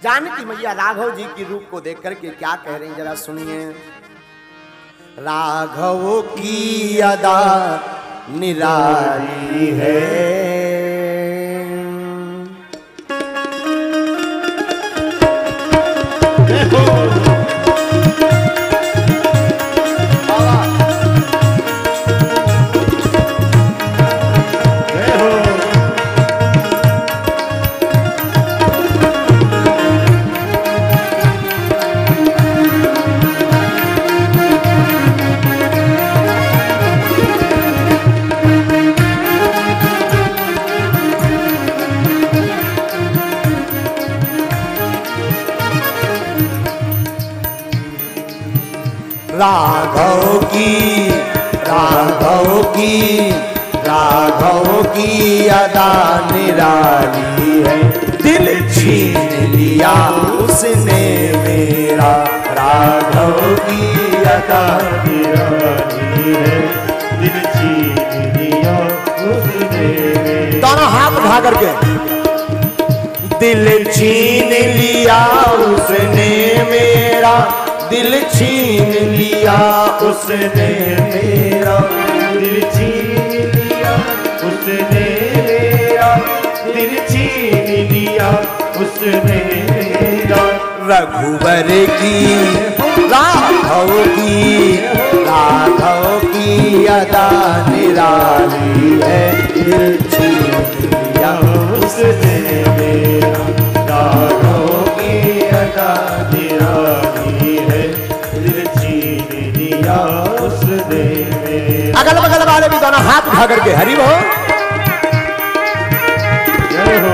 जानकी मैया राघव जी की रूप को देख करके क्या कह रही हैं जरा सुनिए। राघव की अदा निराली है, राघव की अदा निराली है, दिल छीन लिया उसने मेरा। राघव की अदा निराली है, दिल छीन लिया उसने मेरा। दोनों हाथ उठा करके, दिल छीन लिया उसने मेरा, दिल छीन लिया उसने मेरा, दिल छीन लिया उसने मेरा, दिल छीन लिया उसने मेरा। रघुवर की राघव की अदा निराली है, दिल छीन लिया उसने मेरा। राघव की अदा निराली है, दिल छीन लिया उसने मेरा। अगल बगल वाले भी दोनों हाथ उठा करके हरि बोल। जय हो।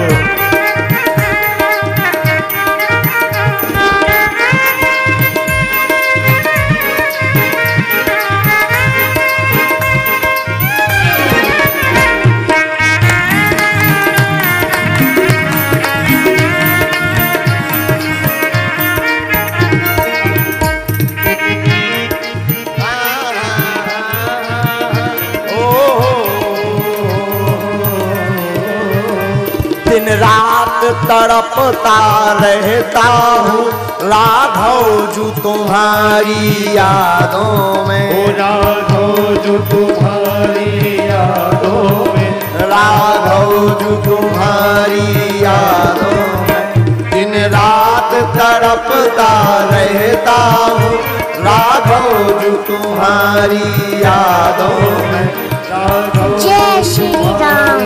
दिन रात तड़पता रहता हूँ राघव जू तुम्हारी यादों में। ओ राघव जू तुम्हारी यादों में, राघव जू तुम्हारी यादों में। दिन रात तड़पता रहता हूँ राघव जू तुम्हारी यादों में। जय श्री राम।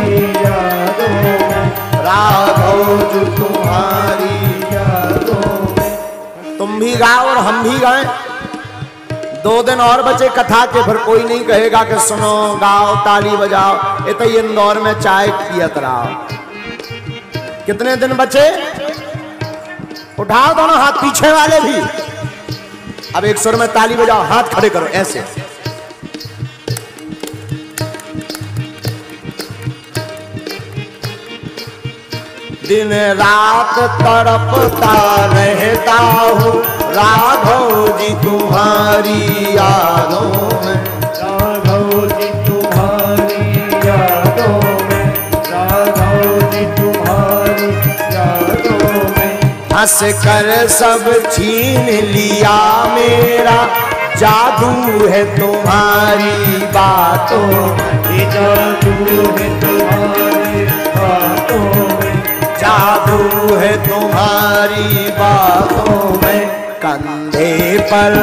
राघव जो तुम्हारी यादों में। तुम भी गाओ और हम भी गाएं। 2 दिन और बचे कथा के, फिर कोई नहीं कहेगा कि सुनो गाओ ताली बजाओ, ये तो इंदौर में चाय पियत रहा। कितने दिन बचे? उठाओ दोनों हाथ, पीछे वाले भी। अब एक सुर में ताली बजाओ, हाथ खड़े करो ऐसे। दिन रात तड़पता रहता हूँ राघव जी तुम्हारी यादों में। राघव जी तुम्हारी यादों में, राघव जी तुम्हारी यादों में। हंस कर सब छीन लिया मेरा, जादू है तुम्हारी बातों में। जादू है तुम्हारी बातों में, जादू है तुम्हारी बातों में। कंधे पर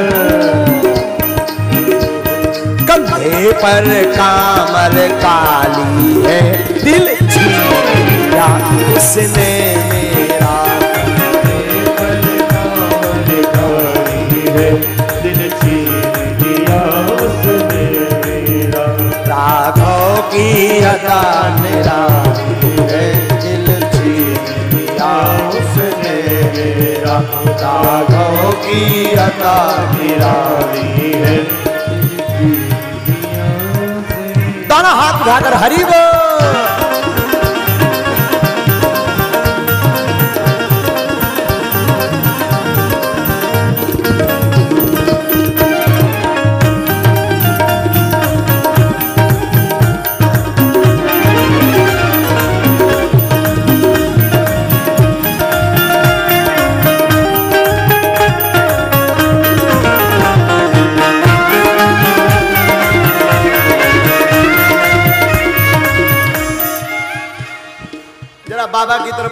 कामर काली है, दिल छीन लिया उसने मेरा। कंधे पर कामर काली है, दिल छीन लिया उसने मेरा। राघव की अदा निराली है, दिल छीन लिया उसने मेरा। राघव की अदा निराली है। दोनों हाथ उठाकर हरि बोल।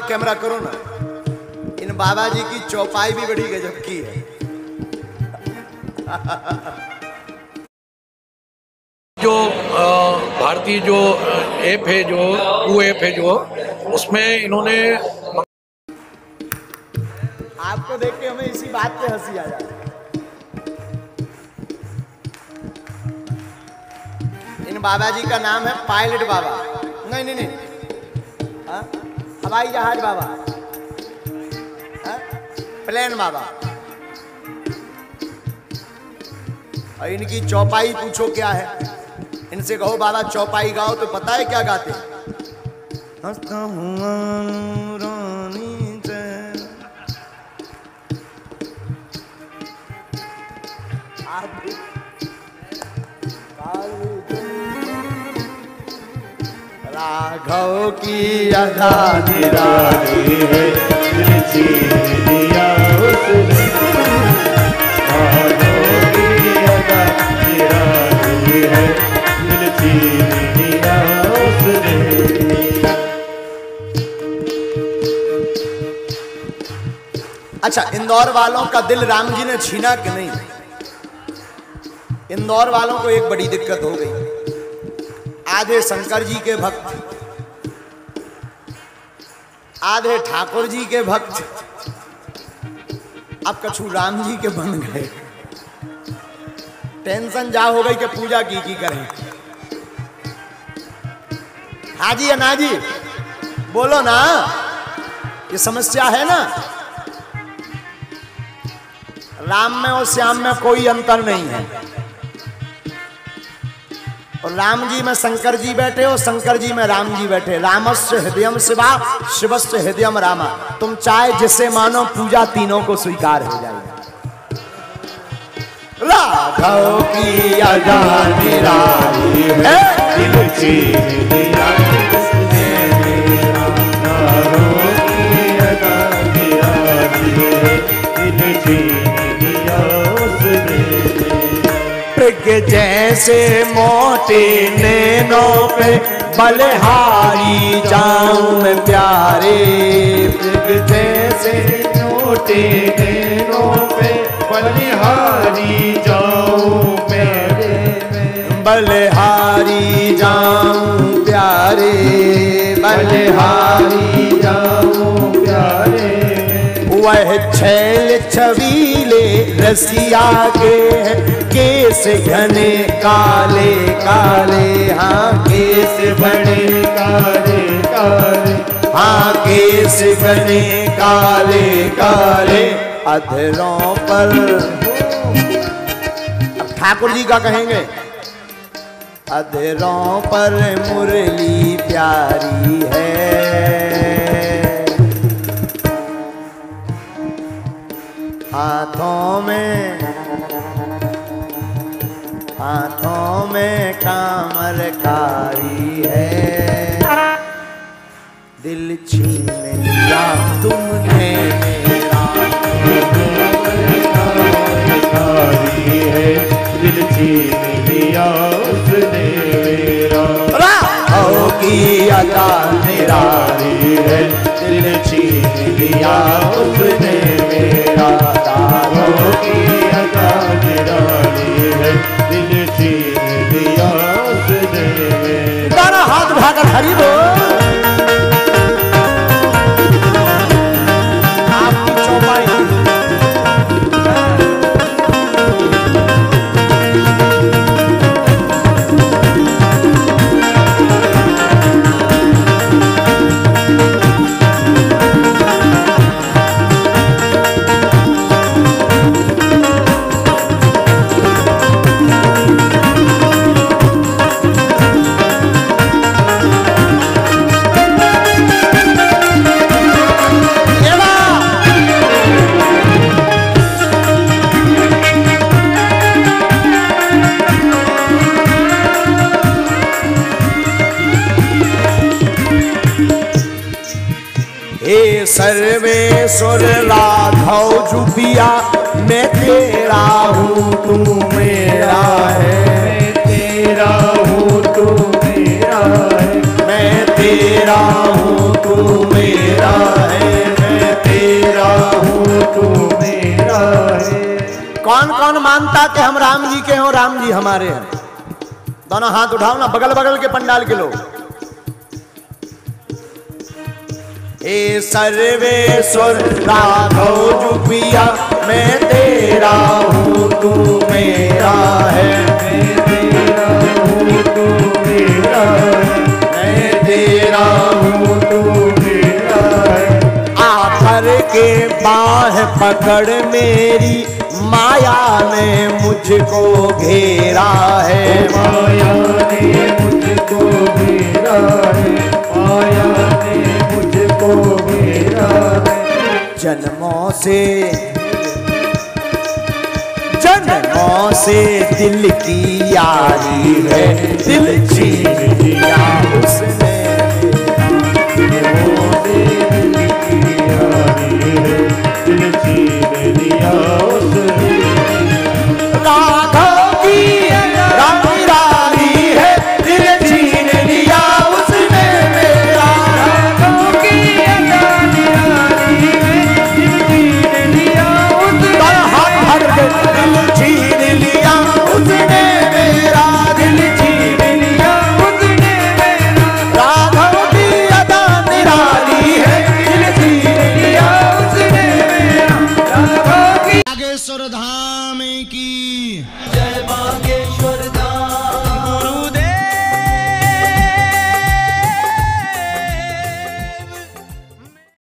कैमरा करो ना, इन बाबा जी की चौपाई भी बड़ी गजब की है। जो भारतीय जो ऐप है, जो वो ऐप है, जो उसमें इन्होंने आपको देख के हमें इसी बात पे हंसी आ जाती है। इन बाबा जी का नाम है पायलट बाबा, नहीं नहीं नहीं, हाँ? हवाई जहाज बाबा, हाँ? प्लेन बाबा। और इनकी चौपाई पूछो क्या है, इनसे कहो बाबा चौपाई गाओ तो पता है क्या गाते हैं? हंसता हुआ रानी चैन। राघव की अदा निराली है, दिल छीन लिया उसने। राघव की अदा निराली है, दिल छीन लिया उसने। अच्छा, इंदौर वालों का दिल राम जी ने छीना कि नहीं? इंदौर वालों को एक बड़ी दिक्कत हो गई। आधे शंकर जी के भक्त, आधे ठाकुर जी के भक्त, अब कछु राम जी के बन गए। टेंशन जा हो गई कि पूजा की करें। हाजी अन्ना जी बोलो ना, ये समस्या है ना। राम में और श्याम में कोई अंतर नहीं है। और राम जी में शंकर जी बैठे हो, शंकर जी में राम जी बैठे। रामस्य हृदयम शिवा, शिवस्य हृदयम रामा। तुम चाहे जिसे मानो, पूजा तीनों को स्वीकार हो जाएगी। राघव की अदा निराली है, दिल छीन लिया उसने मेरा। राघव की अदा निराली है, दिल छीन लिया उसने। मृग जैसे मोटे नैनों पे बलिहारी जाऊं मैं प्यारे। मृग जैसे मोटे नैनों पे बलिहारी जाऊं प्यारे। बलिहारी जाऊं प्यारे, बलिहारी जाऊं प्यारे। वह छैल छबीले रसिया के केस घने काले काले। हाँ केस बड़े काले काले, हाँ केस घने काले काले। अधरों पर, अब ठाकुर जी का कहेंगे, अधरों पर मुरली प्यारी है। हाथों में कामरकारी है। दिल छीन लिया तुमने मेरा। कामरकारी है, दिल छीन लिया उसने मेरा। राघव की अदा निराली है, दिल छीन लिया उसने मेरा। राघव की अदा निराली है, दिल छीन लिया उसने मेरा। तारा हाथ उठाकर हरि बोल। आपकी चौपाई सर्वेश्वर राघव जुबिया। मैं तेरा हूँ तू मेरा है, मैं तेरा हूँ तू मेरा है। मैं तेरा हूँ तू मेरा है, मैं तेरा हूँ, तू मेरा है। कौन कौन मानता कि हम राम जी के हो, राम जी हमारे हैं? दोनों हाथ उठाओ ना, बगल बगल के पंडाल के लोग। हे सर्वेश्वर राघव जुपिया, मैं तेरा हूँ, तू मेरा है, मैं तेरा हूँ, तू मेरा है, मैं तेरा हूँ, तू मेरा है। आकर के बाह पकड़ मेरी माया ने मुझको घेरा है, माया ने मुझको घेरा है, माया ने मुझको घेरा है। जन्मों से दिल की यारी है, दिल छीन लिया उसने